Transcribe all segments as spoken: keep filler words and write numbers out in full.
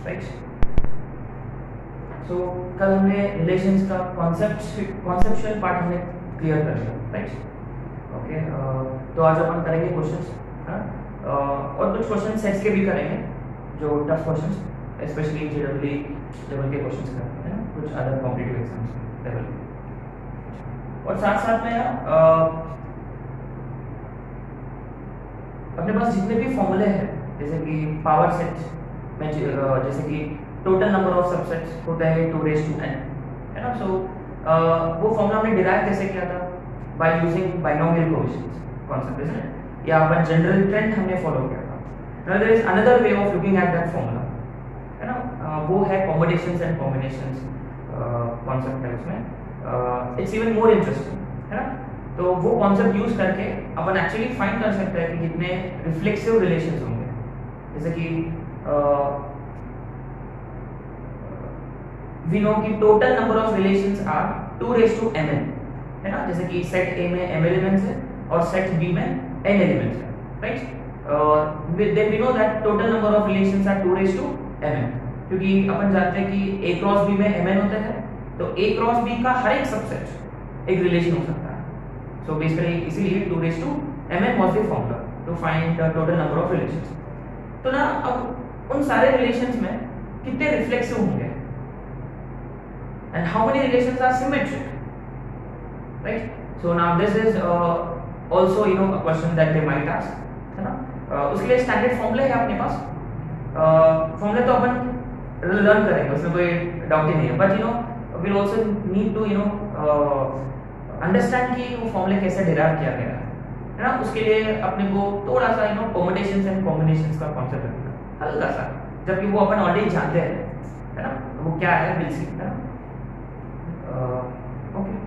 Right. सो कल हमने relations का कॉन्सेप्ट कॉन्सेप्चुअल पार्ट हमने क्लियर कर लिया, राइट। ओके, तो आज अपन करेंगे क्वेश्चंस, हाँ, और कुछ क्वेश्चन सेट्स के भी करेंगे जो tough questions, specially J W level के क्वेश्चंस करते हैं, कुछ अदर कॉम्पिटिटिव एग्जाम्स लेवल के। और साथ साथ में ना अपने पास जितने भी फॉर्मूले हैं, जैसे कि पावर सेट में जैसे कि टोटल नंबर ऑफ सबसेट्स होता है टू रेज टू एन, है ना। सो so, वो फॉर्मूला हमने डिराइव कैसे किया था, by using binomial coefficients concept, is it, या अपन जनरल ट्रेंड हमने फॉलो किया था। Now there is another way of looking at that formula, है ना, uh, वो है कॉम्बिनेशंस एंड कॉम्बिनेशंस कांसेप्ट है उसमें। इट्स इवन मोर इंटरेस्टिंग, है ना। तो वो कॉन्सेप्ट यूज करके अपन एक्चुअली फाइंड कर सकते हैं कि कितने रिफ्लेक्सिव रिलेशंस होंगे, जैसे कि वी नो कि total number of relations are two raise to m n, है ना, जैसे कि सेट ए में m एलिमेंट्स है और सेट b में n एलिमेंट्स है, right. Then we know that total number of relations are two raise to m n, क्योंकि अपन जानते हैं कि a क्रॉस b में mn होता है, तो a क्रॉस b का हर एक सबसेट एक रिलेशन हो सकता है। सो बेसिकली इसीलिए two raise to mn was the formula to find the total number of relations. तो ना अब उन सारे रिलेशंस में कितने रिफ्लेक्सिव होंगे and how many relations are symmetric, right? So now this is uh, also you know a question that they might ask, है ना। uh, उसके लिए स्टैंडर्ड फॉर्मूले है अपने पास, फॉर्मूले uh, तो अपन लर्न करेंगे, उसमें कोई डाउट ही नहीं है, but you know we also need to you know understand कि वो फॉर्मूले कैसे डिराइव किया गया है ना। उसके लिए अपने को थोड़ा सा you know permutations and combinations का कांसेप्ट रखना हल्का सा, जबकि वो अपन ऑलरेडी जानते हैं, है ना, वो क्या है विल सी, है ना। Uh, okay.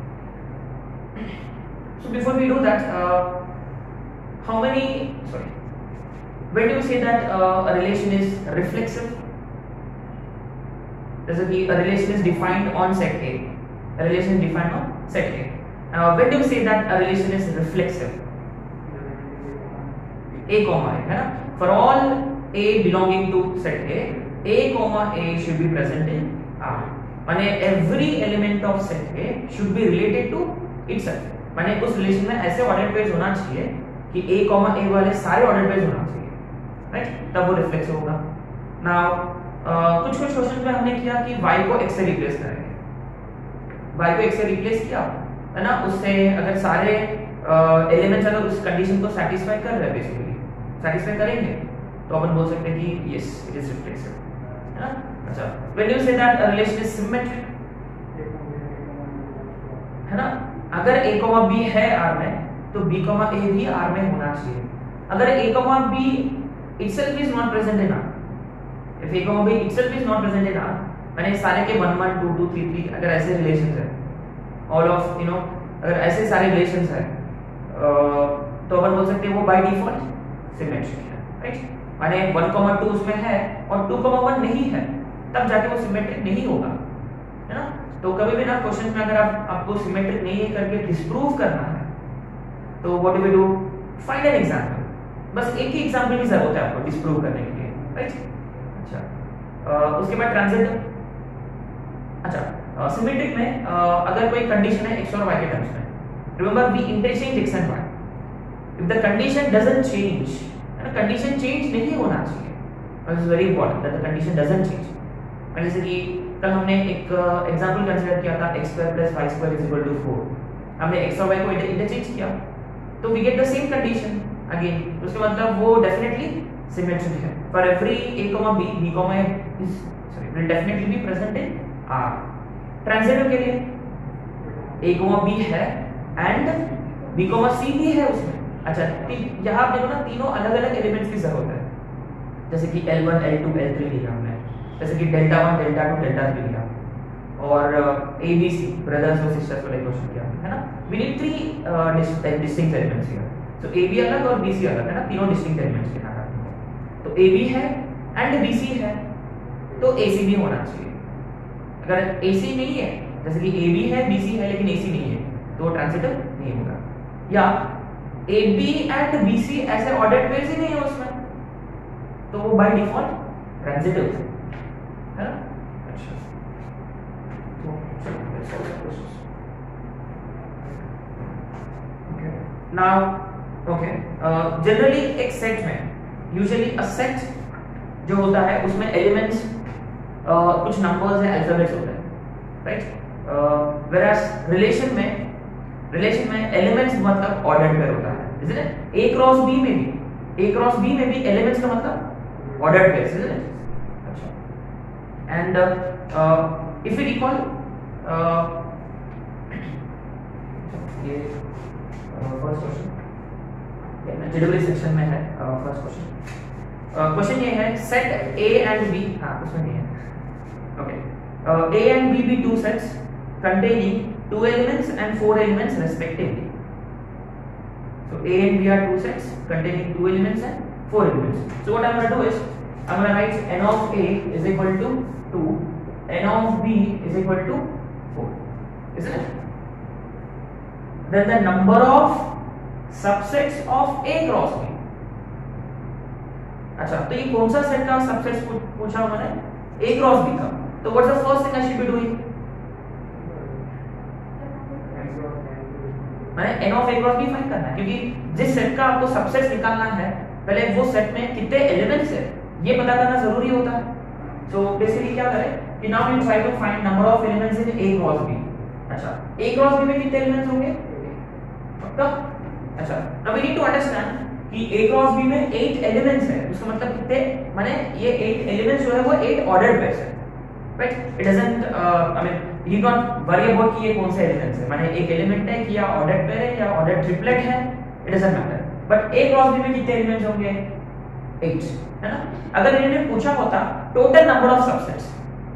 So before we do that, uh, how many? Sorry, where do you say that uh, a relation is reflexive? There's a, a relation is defined on set A. A relation is defined on set A. Uh, when do you say that a relation is reflexive? A comma A, है ना? For all A belonging to set A, A comma A should be present in R. माने every element of set A should be related to itself, माने उस relation में ऐसे order page होना चाहिए कि A कॉमा A वाले सारे ऑर्डर पेज होना चाहिए, राइट, तब वो रिफ्लेक्सिव होगा। नाउ कुछ कुछ क्वेश्चन में हमने किया कि y को x से रिप्लेस करेंगे, y को x से रिप्लेस किया, है ना, उससे अगर सारे एलिमेंट्स अगर उस कंडीशन को सेटिस्फाई कर रहे हैं, बेसिकली सेटिस्फाई करेंगे, तो अपन बोल सकते हैं कि यस इट इज रिफ्लेक्सिव, है ना। अच्छा, when you say that a relation is symmetric, है ना, अगर a कॉमा b है R में, तो b कॉमा a भी R में होना चाहिए। अगर a comma b itself is not present in R, if a comma b itself is not present in R, माने सारे के one one two two three three अगर ऐसे रिलेशंस है, ऑल ऑफ यू नो अगर ऐसे सारे रिलेशंस है, तो अपन बोल सकते हैं वो बाय डिफॉल्ट सिमेट्रिक है, राइट। माने वन कॉमा टू उसमें है और टू कॉमा वन नहीं है, तब जाके वो सिमेट्रिक नहीं होगा, है ना। तो कभी भी ना क्वेश्चन में अगर आप आपको सिमेट्रिक नहीं है करके डिस्प्रूव करना है, तो what do we do, find an example, बस एक ही एग्जांपल की जरूरत है आपको डिस्प्रूव करने के लिए, राइट। अच्छा, uh, उसके बाद ट्रांजिटिव। अच्छा, सिमेट्रिक uh, में uh, अगर कोई कंडीशन है x और y के टर्म्स में, remember we interchange x and y, if the condition doesn't change, है ना, कंडीशन चेंज नहीं होना चाहिए, it is very important that the condition doesn't change. जैसे कि कल हमने एक एग्जांपल uh, कंसीडर किया था x square plus y square is equal to four, हमने x और y को इंटरचेंज किया, तो we get the same condition again, तो उसका मतलब वो डेफिनेटली सिमेट्रिक है। For every a comma b, b comma a is sorry will definitely be present in R। Transitive के लिए a कॉमा b है एंड b कॉमा c भी है उसमें। अच्छा, यहाँ देखो ना, तीनों अलग अलग एलिमेंट्स की जरूरत है, जैसे कि L one L two L three लिया हमने, जैसे कि delta one delta two delta three लिया, और ए बी सी ब्रदर्स और सिस्टर्स वाले क्वेश्चन किया, है ना। We need three distinct elements here, so A B अलग और बी सी अलग, है ना, तीनों डिस्टिंक्ट एलिमेंट्स के नाम। तो ए बी है एंड बी सी है, तो ए सी भी होना चाहिए। अगर ए सी नहीं है, जैसे कि ए बी है बी सी है लेकिन ए सी नहीं है, तो वो ट्रांजिटिव नहीं होगा। या A B and B C ऐसे ऑर्डर्ड पेयर्स ही नहीं है उसमें, तो वो बाय डिफॉल्ट ट्रांजिटिव है। है ना? अच्छा, तो चलो नाउ ओके, जनरली एक सेट में यूजुअली अ सेट जो होता है उसमें एलिमेंट्स uh, कुछ नंबर्स हैं, अल्फाबेट्स होते हैं, राइट? व्हेयरएज रिलेशन में रिलेशन में एलिमेंट्स मतलब ऑर्डर्ड पेयर होता है, isn't it? A cross B में भी ए क्रॉस बी में भी एलिमेंट्स का मतलब ऑर्डर्ड पेयर्स, इज़न्ट इट? अच्छा, एंड इफ यू रिकॉल ये फर्स्ट क्वेश्चन जेडब्ल्यू सेक्शन में है, फर्स्ट क्वेश्चन क्वेश्चन ये है सेट ए एंड बी, हाँ उसमें नहीं है, okay, A and B B two sets containing two elements and four elements respectively. So A and B are two sets containing two elements and four elements. So what I'm going to do is I'm going to write n of A is equal to two, n of B is equal to four, isn't it? Then the number of subsets of A cross B. अच्छा, तो ये कौन सा set का subsets पूछा उन्होंने? A cross B का. तो what's the first thing I should be doing? मैंने n of A cross B find करना है, क्योंकि जिस सेट का आपको सबसेट्स निकालना है पहले वो सेट में कितने एलिमेंट्स है ये पता करना जरूरी होता है. सो so, बेसिकली क्या करें कि now we try to find number of elements in A cross B. अच्छा, A cross B में कितने एलिमेंट्स होंगे? पक्का? अच्छा, now we need to understand कि A cross B में eight एलिमेंट्स है, उसका मतलब कितने, माने ये eight एलिमेंट्स जो है वो eight ऑर्डर्ड पेयर्स है, right? It doesn't I mean you don't worry about कि ये कौन से एलिमेंट्स है, माने एक एलिमेंट है कि या ऑर्डर्ड पेयर है या ऑर्डर्ड ट्रिपलेट है, it doesn't matter. But A cross B में कितने एलिमेंट्स होंगे? eight, है ना? अगर इन्होंने पूछा होता total number of subsets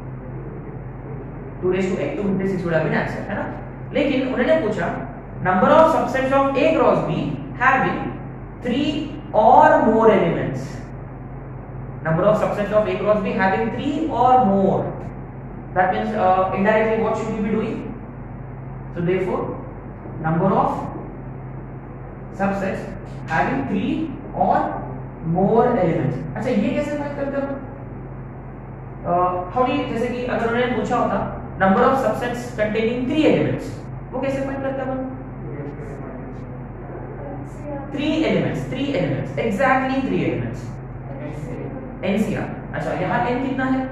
two raised to eight, two fifty-six would have been answer, है ना? लेकिन उन्होंने पूछा number of subsets of A cross B having three or more elements. Number of subsets of A cross B having three or more. That means uh, indirectly what should we be doing? So therefore, number of subsets having three or more elements. अच्छा, ये कैसे find करते हो? How do you, जैसे कि अगर उन्होंने पूछा होता number of subsets containing three elements, वो कैसे फाइंड करते हो? Three elements, three elements, exactly three elements. N C R. अच्छा, यहाँ n कितना है?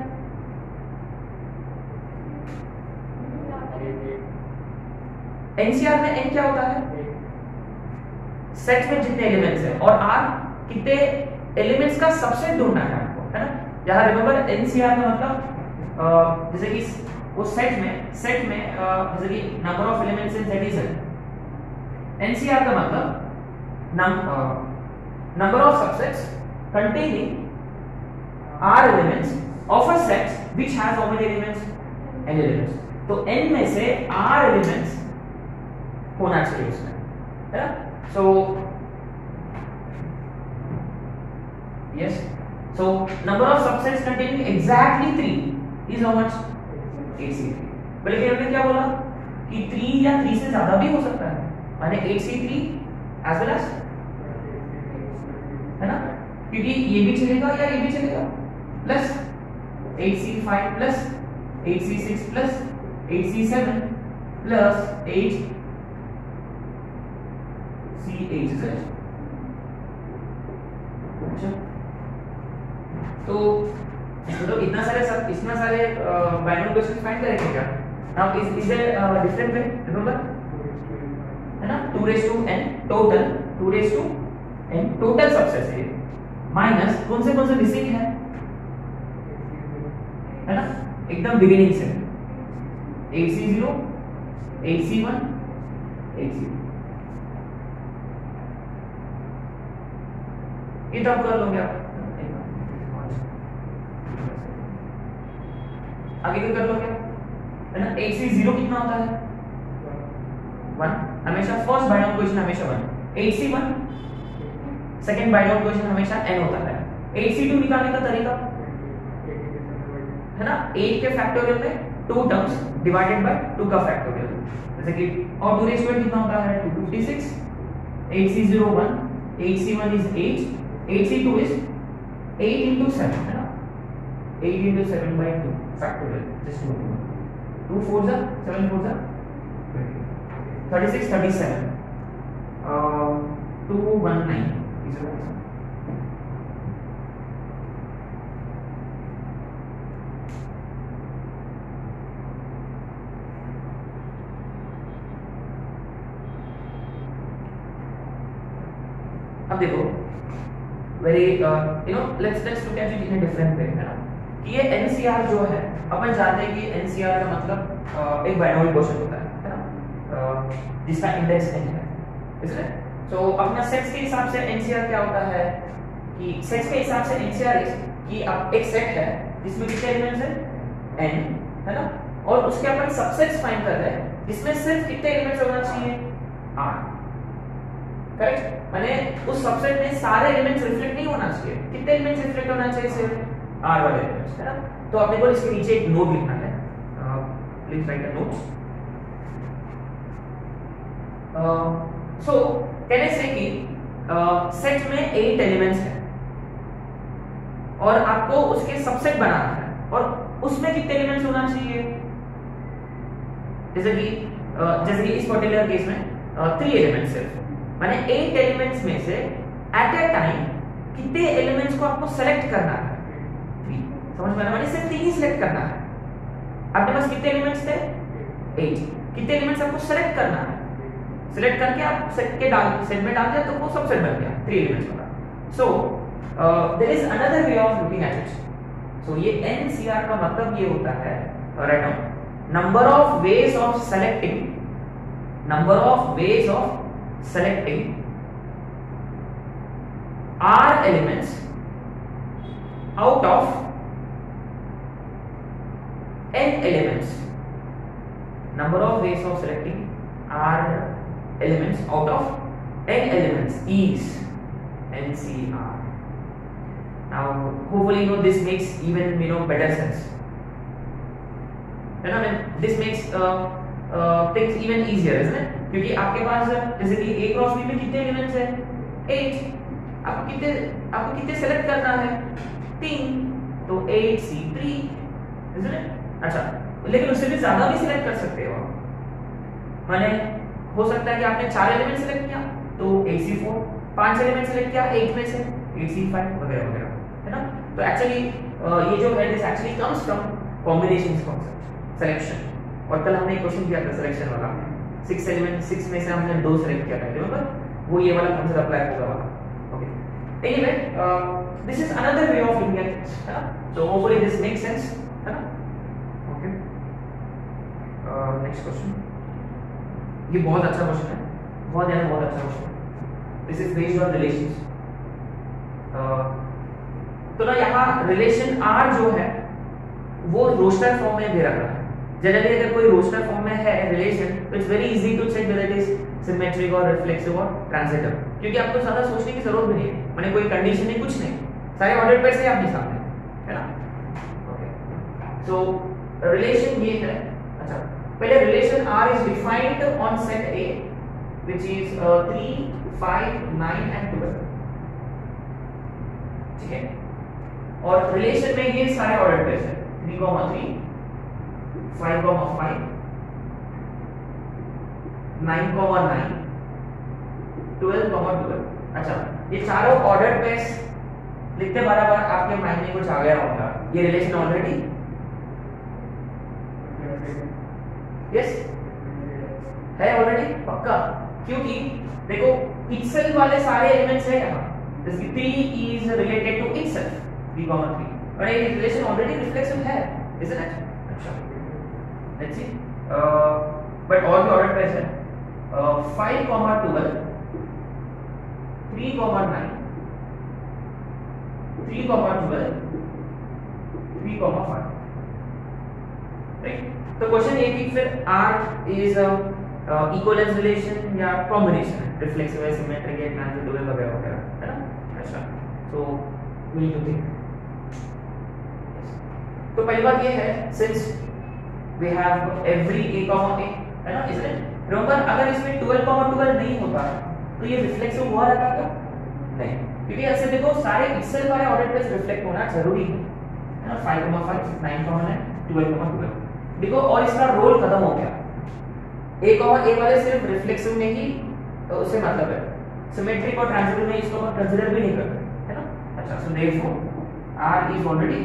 N C R में n क्या होता है? सेट में जितने एलिमेंट्स हैं, और R कितने एलिमेंट्स का सबसेट ढूंढना है आपको, है ना? यहाँ रिमेंबर N C R का मतलब जैसे कि वो सेट में सेट में जैसे कि number of elements in set is N C R का मतलब number of subsets containing R elements of a set which has how many elements? N elements. तो n में से R elements होना चाहिए उसमें, है ना? So yes, so number of subsets containing exactly three is how much? eight C three. बल्कि हमने क्या बोला कि three या three से ज्यादा भी हो सकता है, माने eight C three as well as, है ना? क्योंकि ये भी चलेगा या ये भी चलेगा, plus eight C five plus eight C six plus eight C seven plus eight C eight है. अच्छा, तो तो इतना सारे सब इतना सारे बाइनोमियल क्वेश्चन फाइंड करेंगे क्या? Now is is a different way, remember, है ना? two raised to n total, two raised to n total subsets है, माइनस कौन से कौन से मिसिंग है, है ना? एकदम बिगिनिंग से eight C zero, eight C one, eight C two. ये तो आप कर लोगे आप, आगे क्या कर लोगे, है ना? eight C zero कितना होता है? one. हमेशा फर्स्ट बाइनोमियल क्वेश्चन हमेशा one. eight C one second binomial question हमेशा n होता है. eight C two निकालने का तरीका, है ना? eight के फैक्टोरियल में two terms divided by two का फैक्टोरियल, जैसे कि और two raised to n कितना होता है? two fifty-six. eight C zero one, eight C one is eight, eight C two is eight into seven, है ना? eight into seven by two factorial, just two. two fours are seven fours are thirty-six, thirty-seven. Uh, two nineteen. These are the अब देखो very you know let's let's look at it in a different way, है ना, कि ये NCR जो है, अपन जानते हैं कि एनसीआर का मतलब uh, एक बाइनोमियल क्वेश्चन होता है, है ना, uh, जिसका इंडेक्स n है, इसलिए सो अपना सेट्स के हिसाब से एनसीआर क्या होता है कि सेट्स के हिसाब से एनसीआर इज कि आप एक सेट है जिसमें कितने एलिमेंट्स हैं n, है ना, और उसके अपन सबसेट्स फाइंड कर रहे हैं जिसमें सिर्फ कितने एलिमेंट्स होना चाहिए r, करेक्ट, माने उस सबसेट में सारे एलिमेंट्स रिफ्लेक्ट नहीं होना चाहिए, कितने एलिमेंट्स रिफ्लेक्ट होना चाहिए, सिर्फ r वाले एलिमेंट्स, है ना। तो अपने को इसके नीचे एक नोट लिखना है, please write a note. So कहने से कि सेट uh, में एट एलिमेंट्स हैं और आपको उसके सबसेट बनाना है और उसमें कितने एलिमेंट्स होना चाहिए, जैसे कि uh, जैसे कि इस पर्टिकुलर केस में थ्री uh, एलिमेंट्स सिर्फ, माने एट एलिमेंट्स में से एट अ टाइम कितने एलिमेंट्स को आपको सेलेक्ट करना है, थ्री, समझ में आया, माने सिर्फ तीन ही सिलेक्ट करना है, आपके पास कितने एलिमेंट्स थे, एट, कितने एलिमेंट्स आपको सेलेक्ट करना है, सिलेक्ट करके आप सेट के डाल सेट में डाल दिया तो वो सबसेट बन गया, थ्री एलिमेंट्स वाला। So there is another way of looking at it, so ये एनसीआर का मतलब ये होता है, right now, number of ways of selecting, number of ways of selecting r elements out of n elements, number of ways of selecting r elements out of n elements is N C R. Now hopefully you know this makes even you know better sense, and I mean this makes uh, uh, things even easier, isn't it? क्योंकि आपके पास जैसे कि ए cross B में कितने elements हैं, eight, आपको कितने आपको कितने सेलेक्ट करना है, तीन, तो eight C three, isn't it? अच्छा, लेकिन उससे भी ज्यादा भी सिलेक्ट कर सकते हो, माने हो सकता है कि आपने चार एलिमेंट सेलेक्ट किया तो एट सी फोर, पांच एलिमेंट सेलेक्ट किया एट में से एट सी फाइव वगैरह वगैरह, है ना। तो एक्चुअली ये जो है this actually comes from combinations concept, selection, और कल हमने एक क्वेश्चन किया था सिलेक्शन वाला, सिक्स एलिमेंट सिक्स में से हमने दो सेलेक्ट किया था, रिमेंबर, वो ये वाला कॉन्सेप्ट अप्लाई होगा वाला, okay. Anyway this is another way of looking at it, है ना, so hopefully this makes sense, है ना, ओके। नेक्स्ट क्वेश्चन, ये बहुत अच्छा क्वेश्चन है, बहुत ज्यादा बहुत अच्छा क्वेश्चन है, this is based on relations. तो ना यहाँ रिलेशन r जो है वो रोस्टर फॉर्म में दे रखा है, जनरली अगर कोई रोस्टर फॉर्म में है रिलेशन तो it's very easy to check whether it is symmetric और रिफ्लेक्सिव और ट्रांजिटिव, क्योंकि आपको ज्यादा सोचने की जरूरत भी नहीं है, माने कोई कंडीशन नहीं, कुछ नहीं, सारे ऑर्डर पेयर से आपके सामने, है ना, ओके। सो रिलेशन ये है, अच्छा पहले relation r is defined on set A which is three, five, nine and twelve, ठीक है, और रिलेशन में ये सारे ऑर्डर पेयर हैं, three, three, five, five, nine, nine, twelve, twelve. अच्छा, ये चारों ऑर्डर पेयर्स लिखते बराबर आपके माइंड में कुछ आ गया होगा, ये रिलेशन ऑलरेडी, यस है ऑलरेडी पक्का, क्योंकि देखो पिक्सेल वाले सारे एलिमेंट्स है यहाँ, जैसे three is related to itself, three, three, और ये रिलेशन ऑलरेडी रिफ्लेक्सिव है, isn't it? अच्छा, let's see, uh, but all the ordered pairs है, uh, five, twelve, three, nine, three, twelve, three, five, right? तो question ये कि फिर R is a uh, equivalence relation या combination है, reflexive है, symmetric है, transitive है, वगैरह वगैरह, है ना। अच्छा, so we need to think। तो पहली बात ये है, since we have every a comma a, है ना, isn't it? remember अगर इसमें ट्वेल्व, ट्वेल्व नहीं होता तो ये रिफ्लेक्सिव हुआ रहता क्या? नहीं, क्योंकि ऐसे देखो सारे पिक्सेल वाले ऑर्डर पे रिफ्लेक्ट होना जरूरी है, है ना, five comma five, nine comma nine, twelve comma twelve. देखो और इसका रोल खत्म हो गया। ए कॉमा ए वाले सिर्फ रिफ्लेक्सिव में ही तो उससे मतलब है, सिमेट्रिक और ट्रांजिटिव में इसको कंसीडर भी नहीं करते, है ना। अच्छा, so therefore R is already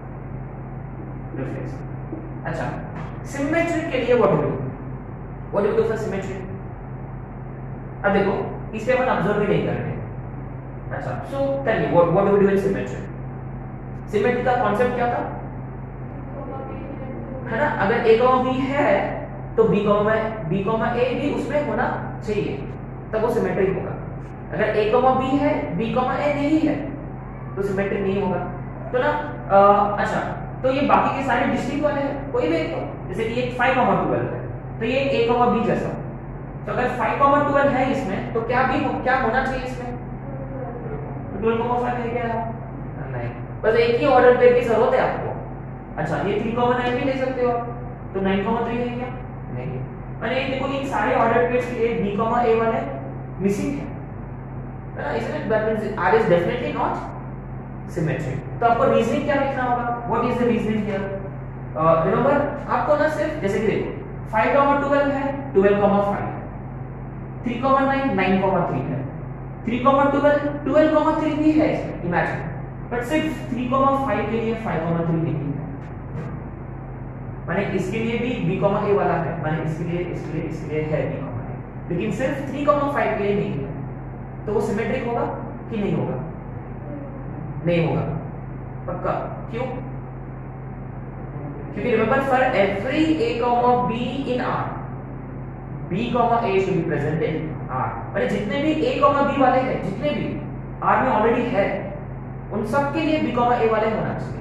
reflexive. अच्छा, सिमेट्रिक के लिए what do we what do we do for symmetric? अब देखो इस पे अपन ऑब्जर्व भी नहीं कर रहे। अच्छा, so tell me what what do we do in symmetric? Symmetric का कांसेप्ट क्या था, है ना, अगर a कॉमा b है तो b comma b comma a भी उसमें होना चाहिए, तब वो सिमेट्रिक होगा। अगर a कॉमा b है, b कॉमा a नहीं है तो सिमेट्रिक नहीं होगा। तो ना आ, अच्छा, तो ये बाकी के सारे डिस्टिंक्ट वाले हैं, कोई भी तो जैसे कि ये फाइव कॉमा ट्वेल्व है तो ये a कॉमा b जैसा। तो अगर फाइव कॉमा ट्वेल्व है इसमें तो क्या भी क्या होना चाहिए इसमें? ट्वेल्व कॉमा फाइव है क्या? नहीं, बस एक ही ऑर्डर पेयर की जरूरत है आपको। अच्छा, ये थ्री कॉमा नाइन भी ले सकते हो आप, तो नाइन कॉमा थ्री है क्या? नहीं। मैंने ये देखो इन सारे ऑर्डर पेयर्स के लिए b कॉमा a वाले मिसिंग है, है ना, इसलिए that means r is definitely not symmetric. तो आपको रीजनिंग क्या लिखना होगा? What is the reasoning here? Remember आपको ना सिर्फ जैसे कि देखो फाइव कॉमा ट्वेल्व है, ट्वेल्व कॉमा फाइव है, three comma nine, nine comma three है, three comma twelve, twelve comma three भी है इसमें, इमेजिन, बट सिर्फ थ्री कॉमा फाइव के लिए फाइव कॉमा थ्री नहीं है। माने इसके लिए भी b कॉमा a वाला है, माने इसके लिए इसके लिए इसके लिए है b कॉमा a, लेकिन सिर्फ थ्री कॉमा फाइव के लिए नहीं है। तो वो सिमेट्रिक होगा कि नहीं होगा? नहीं होगा, पक्का। क्यों? क्योंकि remember for every a comma b in r, b comma a should be present in r। माने जितने भी a कॉमा b वाले हैं, जितने भी r में ऑलरेडी है, उन सब के लिए b कॉमा a वाले होना चाहिए।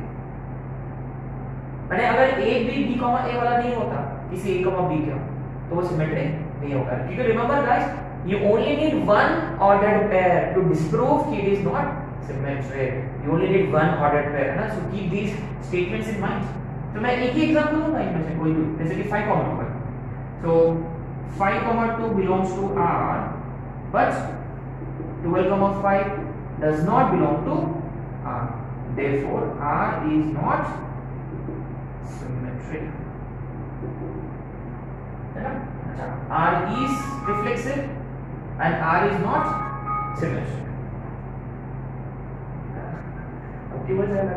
माने अगर a b b comma a वाला नहीं होता किसी a कॉमा b का, तो वो सिमेट्रिक नहीं होगा। क्योंकि remember guys, you only need one ordered pair to disprove कि it is not symmetric. You only need one ordered pair, है ना। So keep these statements in mind. तो मैं एक ही एग्जांपल दूंगा इनमें से कोई भी, जैसे कि five comma two. So five comma two belongs to R, but twelve comma five does not belong to R. Therefore, R is not symmetric. है ना? अच्छा, R is reflexive and R is not symmetric. Okay, हो जाएगा।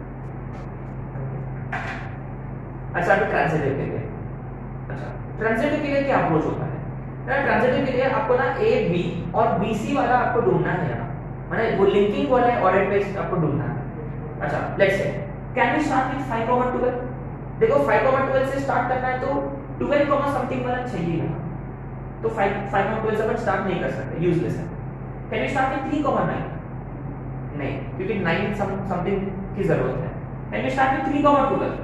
अच्छा, अभी transitive के लिए। अच्छा, ट्रांजिटिव के लिए क्या अप्रोच होता है? ना ट्रांजिटिव के लिए आपको ना ए बी और बी सी वाला आपको ढूंढना है ना, माने वो लिंकिंग वाले ऑर्डर पेयर्स आपको ढूंढना है। अच्छा, let's say can we start with five comma twelve? देखो फाइव कॉमा ट्वेल्व से स्टार्ट करना है तो ट्वेल्व कॉमा समथिंग वाला चाहिए ना, तो फाइव फाइव कॉमा ट्वेल्व से अपन स्टार्ट नहीं कर सकते, यूजलेस है। Can we start with three comma nine? नहीं, क्योंकि नाइन समथिंग की जरूरत है। Can we start with three comma twelve?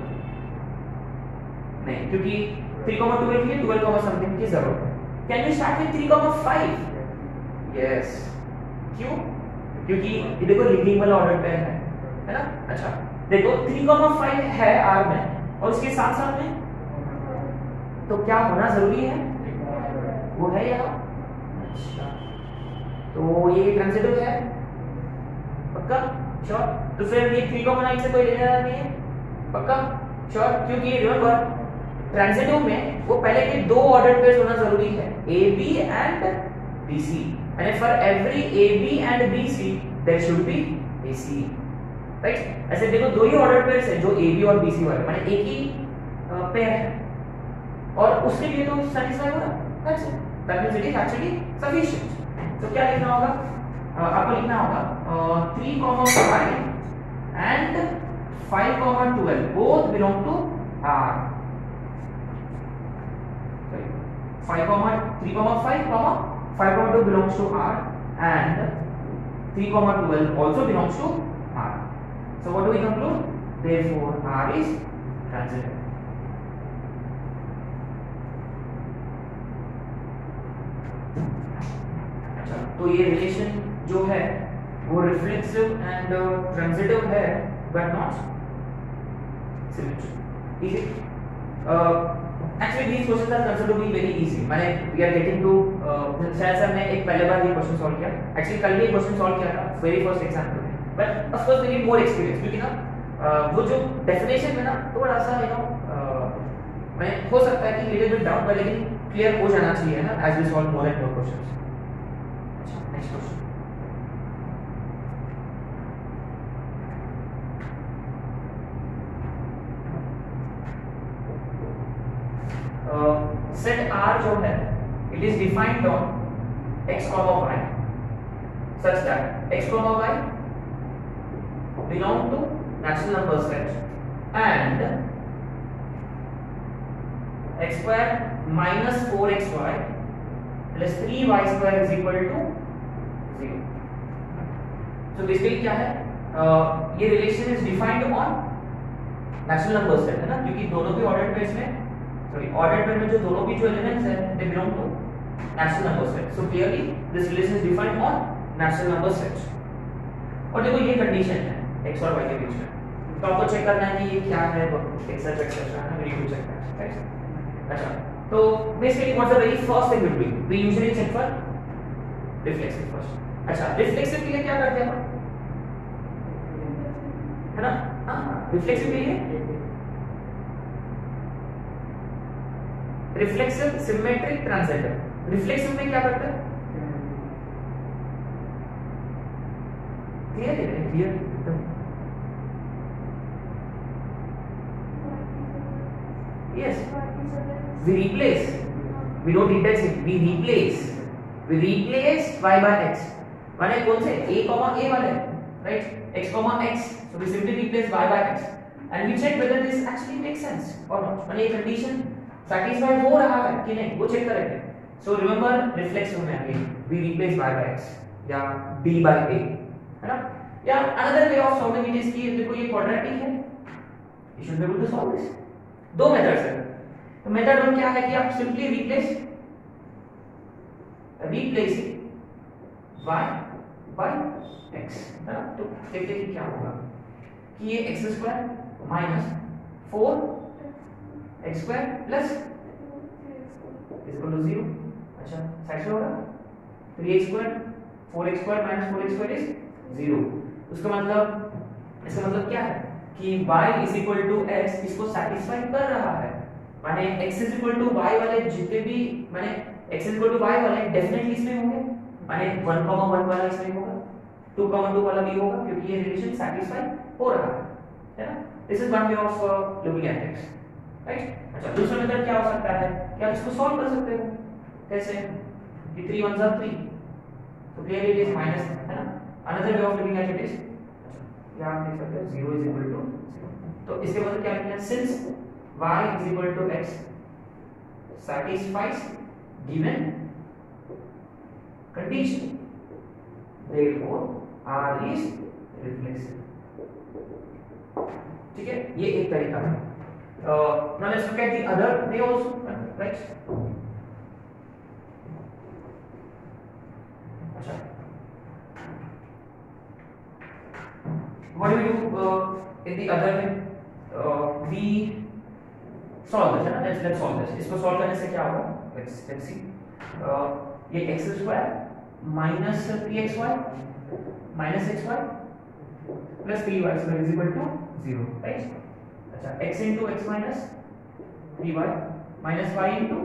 नहीं, क्योंकि थ्री कॉमा ट्वेल्व के लिए ट्वेल्व कॉमा समथिंग की जरूरत है। Can we start with three comma five? Yes. क्यों? क्योंकि ये देखो लिंकिंग वाला ऑर्डर पेयर है, है ना। अच्छा, देखो थ्री कॉमा फाइव है R में और उसके साथ साथ में तो क्या होना जरूरी है? वो है यहाँ। अच्छा, तो ये ट्रांजिटिव है, पक्का? श्योर? तो फिर ये थ्री कॉमा नाइन से कोई लेना नहीं है, पक्का? श्योर? क्योंकि रिमेंबर ट्रांजिटिव में वो पहले के दो ऑर्डर पेयर्स होना जरूरी है, A B and B C, and for every A B and B C there should be A C, right. ऐसे देखो दो ही ऑर्डर पेयर्स है जो ए बी और बी सी वाले, माने एक ही पेयर है और उसके लिए तो सैटिस्फाई होगा, that's it, that means it is actually sufficient. तो क्या लिखना होगा? uh, आपको लिखना होगा three comma five and five comma twelve both belong to R। Five comma three comma five comma five comma two belongs to R and three comma twelve also belongs to R. So what do we conclude? Therefore R is transitive. अच्छा, तो ये relation जो है वो reflexive and transitive है but not symmetric. Is it? Uh, Actually these questions are considered to be very easy. माने we are getting to शायद sir ने एक पहले बार ये क्वेश्चन सॉल्व किया, एक्चुअली कल ये क्वेश्चन सॉल्व किया था वेरी फर्स्ट एग्जाम्पल में, but of course we need more experience, क्योंकि ना वो जो डेफिनेशन में ना थोड़ा सा यू नो मैं हो सकता है कि लिटिल बिट डाउट, लेकिन क्लियर हो जाना चाहिए ना as we solve more and more questions. अच्छा, नेक्स्ट क्वेश्चन. सेट R जो है it is defined on x comma y such that x comma y belong to natural number set and x square minus four x y plus three y square is equal to zero. So basically क्या है, uh, ये relation is defined on natural number set है ना, क्योंकि दोनों भी ordered pairs में sorry ordered pair में जो दोनों भी जो एलिमेंट्स हैं they belong to natural number set. So clearly this relation is defined on natural number set. और देखो ये कंडीशन है x और y के बीच में, तो आपको चेक करना है कि ये क्या है, एक्सेट्रा एक्सेट्रा है ना, we need to check that, right. अच्छा, तो basically what's the very first thing we do, we usually check for reflexive first. अच्छा, रिफ्लेक्सिव के लिए क्या करते हैं है ना, हां रिफ्लेक्सिव के लिए रिफ्लेक्सिव सिमेट्रिक ट्रांसेंडर. रिफ्लेक्सिव में क्या करते हैं, क्लियर है, clear. Yes, we replace, we don't index it, we replace, we replace y by x. माने कौन से a comma a वाले, right? x comma x. So we simply replace y by x, and we check whether this actually makes sense or not. माने ये condition satisfy हो रहा है कि नहीं, वो check करेंगे. So remember reflexive में again we replace y by x या b by a, है ना? या another way of solving it is कि देखो ये quadratic है, you should be able to solve this. दो मेथड्स है. तो मेथड वन क्या है कि आप simply replace replace y by x, है ना. तो देखते हैं कि क्या होगा कि ये x square minus four x square plus equal to zero. अच्छा, साइड से होगा three x square four x square minus four x square is zero. उसका मतलब इसका मतलब क्या है कि y is equal to x इसको सैटिस्फाई कर रहा है. माने x is equal to y वाले जितने भी माने x is equal to y वाले डेफिनेटली इसमें होंगे. माने वन कॉमा वन वाला इसमें होगा, टू कॉमा टू वाला भी होगा, क्योंकि ये रिलेशन सैटिस्फाई हो रहा है, है ना. This is one way of looking at x, right. अच्छा, दूसरा मेथड क्या हो सकता है कि आप इसको सॉल्व कर सकते हो. कैसे कि थ्री वन ज़ा थ्री, तो क्लियरली इट इज माइनस, है ना. Another way of looking at it is यहाँ आप देख सकते हो zero is equal to zero. तो इसके बाद क्या लिखना है, since y is equal to x satisfies given condition therefore r is reflexive. ठीक है, ये एक तरीका है. Now let's look at the other way also, right. अच्छा, what do we do uh, in the other way? Uh, we solve this, है ना. let's let's solve this. इसको solve करने से क्या होगा, let's let's see. uh, ये x square minus three x y minus x y plus three y square is equal to zero, right. अच्छा, x into x minus three y minus y into,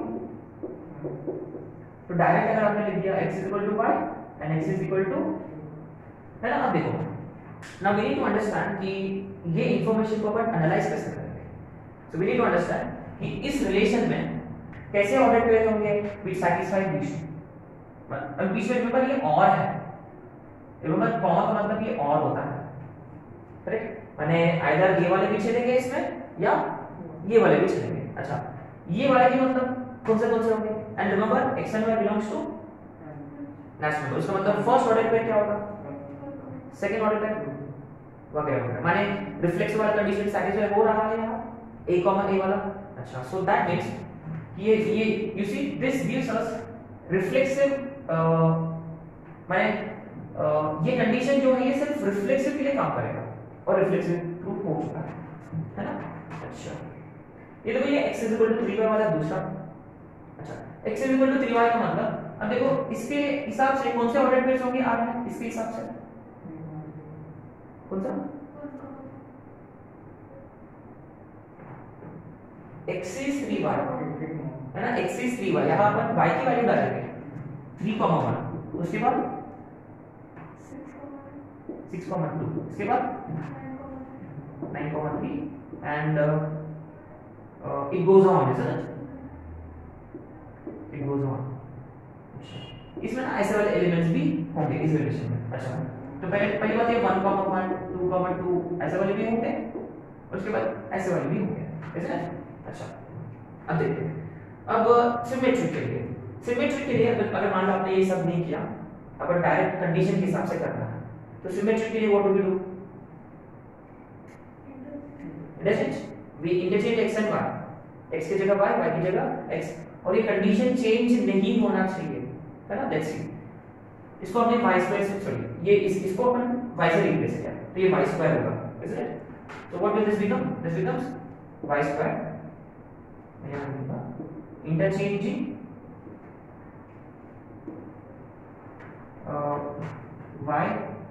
तो direct अगर आपने लिख दिया x is equal to y and x is equal to, है ना. अब देखो, now we need to understand कि ये इंफॉर्मेशन को अपन एनालाइज कैसे करेंगे. so we need to understand कि इस रिलेशन में कैसे ऑर्डर पेयर होंगे which satisfy these. अब बीच में रिमेंबर ये और है, रिमेंबर कॉमा का मतलब ये और होता है, करेक्ट. माने आइदर ये वाले भी चलेंगे इसमें या ये वाले भी चलेंगे. अच्छा, ये वाले की मतलब कौन से कौन से होंगे, and remember x and y belongs to natural number. उसका मतलब फर्स्ट ऑर्डर पेयर क्या होगा, सेकंड ऑर्डर पेयर वगैरह वगैरह. माने रिफ्लेक्सिव वाला कंडीशन सैटिस्फाई हो रहा है यहाँ a कॉमा a वाला. अच्छा, सो दैट मींस ये ये you see this gives us reflexive, माने ये कंडीशन जो है ये सिर्फ रिफ्लेक्सिव के लिए काम करेगा और रिफ्लेक्सिव प्रूफ हो चुका है, है ना. अच्छा, ये देखो ये x is equal to three y वाला दूसरा. अच्छा, x is equal to three y का मतलब अब देखो इसके हिसाब से कौन से ऑर्डर पेयर्स होंगे आ रहे हैं, इसके हिसाब से कौन सा एक्सिस थ्री वाई है ना, एक्सिस थ्री वाई, यहाँ अपन वाई की वैल्यू डालेंगे थ्री कॉमा वन, उसके बाद सिक्स कॉमा टू, इसके बाद nine comma three and it goes on, is it it goes on. इसमें ना ऐसे वाले एलिमेंट्स भी होंगे इस रिलेशन में। अच्छा तो पहले पहली बात ये one comma one two comma two ऐसे वाले भी होंगे और उसके बाद ऐसे वाले भी होंगे, ऐसे ना। अच्छा अब देखते हैं अब सिमेट्री के लिए, सिमेट्री के लिए अगर अगर मान लो आपने ये सब नहीं किया, अपन डायरेक्ट कंडीशन के हिसाब से करना है, तो सिमेट्री के लिए what do we do? Interchange, we interchange x and y, x की जगह y, y की जगह x, और ये कंडीशन चेंज नहीं होना चाहिए, है ना। That's it. इसको हमने y स्क्वायर से, सॉरी ये इस इसको अपन y से रिप्लेस किया, तो ये y स्क्वायर होगा, इज इट? तो what will this become? This becomes y square, मैं यहां लिखूंगा इंटरचेंजिंग y,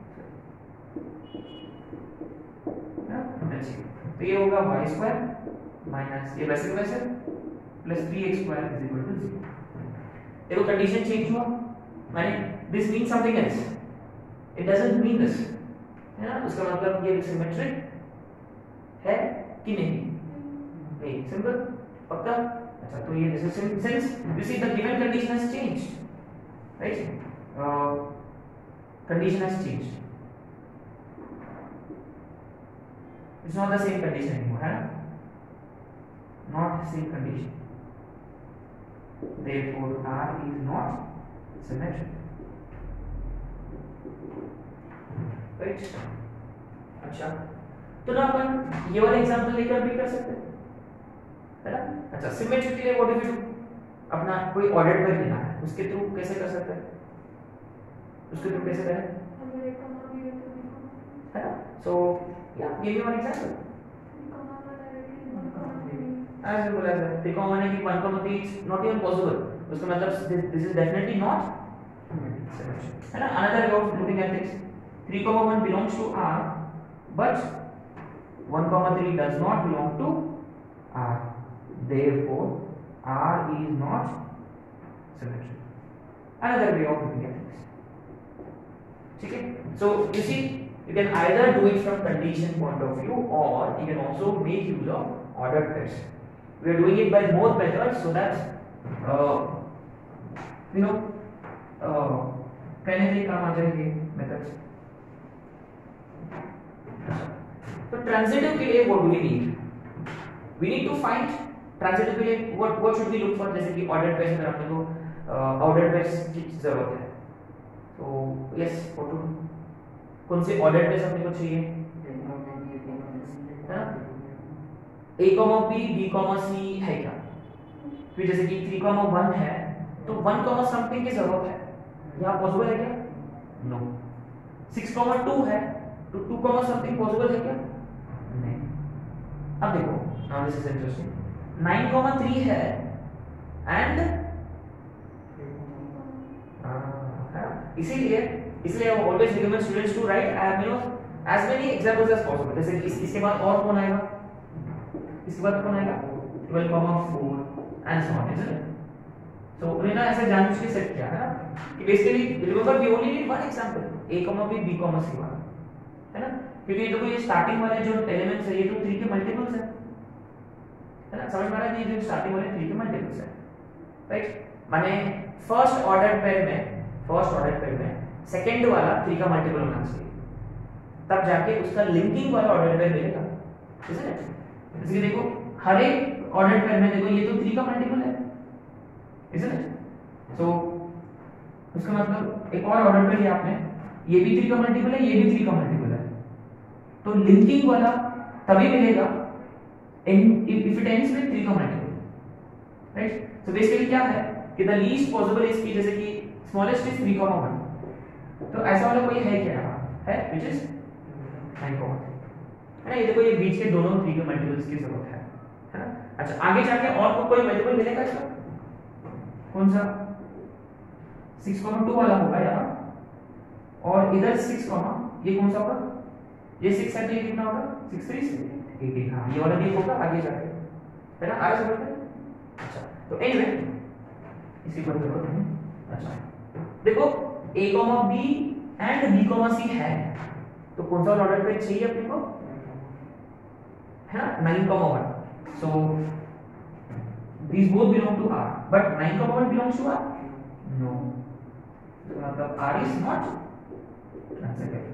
तो ये होगा y स्क्वायर माइनस ये वैसे वैसे plus three x square is equal to zero. देखो कंडीशन चेंज हुआ, माने this mean something else, it doesn't mean this, है ना। उसका मतलब ये सिमेट्रिक है कि नहीं? नहीं, सिंपल, पक्का। अच्छा तो ये this is since you see the given condition has changed, right, condition has changed, it's not the same condition anymore, है ना, not the same condition, therefore R is not symmetric, right? अच्छा तो ना अपन ये वाला एग्जांपल लेकर भी कर सकते हैं, है ना। अच्छा सिमेट्री के लिए व्हाट डू वी डू? अपना कोई ऑर्डर पर लेना है, उसके थ्रू कैसे कर सकते हैं? उसके थ्रू कैसे करें, है ना। सो yeah, give me one example. As simple as that. three comma one है कि one comma three is not even possible. उसका मतलब this, this is definitely not symmetric. है ना? Another way of looking at this. three comma one belongs to R, but one comma three does not belong to R. Therefore, R is not symmetric. Another way of looking at this. ठीक है? So you see. You can either do it from condition point of view, or you can also make use of ordered pairs. We are doing it by both methods so that uh, you know uh, कहने के काम आ जाएंगे methods. तो transitive के लिए what do we need? We need to find transitive के लिए what what should we look for? जैसे कि ordered pairs में अपने को uh, ordered pairs की जरूरत है. So yes, what to do? कौन से ऑर्डर पे अपने को चाहिए, है ना। a comma b b comma c है क्या? फिर जैसे कि थ्री कॉमा वन है तो वन कॉमा समथिंग की जरूरत है, यहाँ पॉसिबल है क्या? नो। सिक्स कॉमा टू है तो टू कॉमा समथिंग पॉसिबल है क्या? नहीं। अब देखो, now this is interesting, nine comma three है एंड इसीलिए इसलिए I always recommend students to write uh, you know as many examples as possible. जैसे इस, इसके बाद और कौन आएगा, इसके बाद कौन आएगा, twelve comma four and so on, isn't it? So उन्हें ना ऐसे जानबूझ के सेट किया है ना कि basically remember we only need one example, a comma b b comma c वाला, है ना, क्योंकि देखो ये स्टार्टिंग वाले जो एलिमेंट्स है ये तो थ्री के मल्टीपल्स है, है ना। समझ में आ रहा है, ये जो स्टार्टिंग वाले थ्री के मल्टीपल्स है, राइट। माने फर्स्ट ऑर्डर पेयर में फर्स्ट ऑर्डर पेयर में सेकंड वाला थ्री का मल्टीपल होना चाहिए, तब जाके उसका लिंकिंग वाला ऑर्डर पेयर मिलेगा, ठीक है। इसलिए देखो हर एक ऑर्डर पेयर में देखो ये तो थ्री का मल्टीपल है, isn't it? So उसका मतलब एक और ऑर्डर पेयर आपने ये भी थ्री का मल्टीपल है, ये भी थ्री का मल्टीपल है, तो लिंकिंग वाला तभी मिलेगा if it ends with three का मल्टीपल, राइट। सो बेसिकली क्या है कि द लीस्ट पॉसिबल इज की जैसे कि smallest is three comma one, तो ऐसा वाला कोई है क्या है which is nine comma three, है ना। ये देखो ये बीच के दोनों थ्री के मल्टीपल्स की जरूरत है, है ना। अच्छा आगे जाके और को कोई मल्टीपल मिलेगा इसका, कौन सा, सिक्स कॉमा टू वाला होगा यहाँ, और इधर सिक्स कॉमा ये कौन सा होगा, ये सिक्स है तो ये कितना होगा, सिक्स थ्री एटीन, हाँ ये वाला भी होगा आगे जाके, है ना, आ रहा समझ में? अच्छा तो एनीवे इसी को देखो तुम। अच्छा देखो a comma b and b comma c है, तो कौन सा ऑर्डर पेज चाहिए अपने को, है ना, nine comma one. So these both belong to R, but nine comma one belongs to R? No. So मतलब R is not transcendental.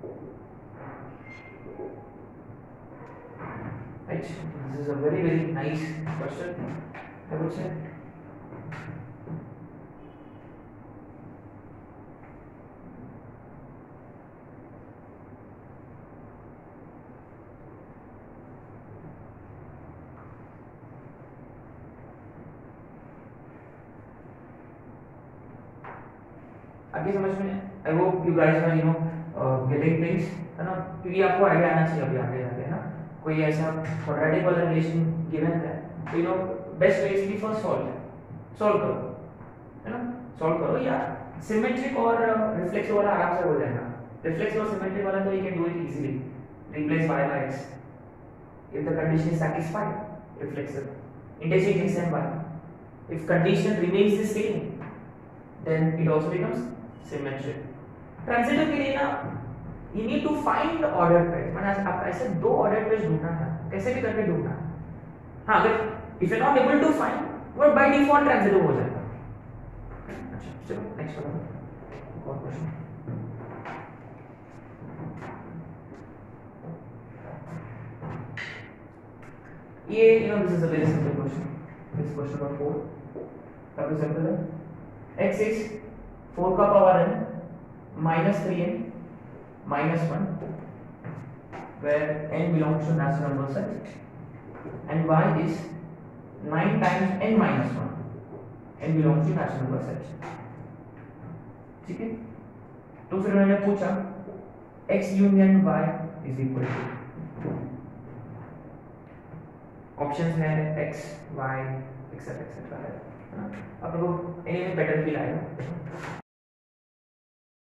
Right? This is a very very nice question, I would say. आगे समझ में, I hope you guys are you know getting things, है ना, क्योंकि आपको idea आना चाहिए अभी आगे जाके, है ना, कोई ऐसा क्वाड्रेटिक वाला रिलेशन गिवन है तो you know best way is first solve solve करो, है ना, सॉल्व करो, या सिमेट्रिक और रिफ्लेक्स वाला आराम से हो जाएगा। रिफ्लेक्स और सिमेट्रिक वाला तो you can do it easily, replace y by x if the condition is satisfied, reflexive interchange x and y, if condition remains the same then it also becomes symmetric. Transitive के लिए ना you need to find the ordered pairs, मैंने आप ऐसे दो ordered pairs ढूंढना है, कैसे भी करके ढूंढना है। हाँ अगर if you're not able to find, वो by default ट्रांजिटिव हो जाएगा। अच्छा चलो नेक्स्ट वाला और क्वेश्चन। ये you know this is a very simple question, this question number four काफी सिंपल है। x is four का power n minus three n minus one, where n belongs to natural number set, and y is nine times n minus one, n belongs to natural number set. ठीक है, तो फिर उन्होंने पूछा x union y is equal to, options है x y etcetera etcetera है, अब देखो एनीवे पैटर्न भी लाएगा।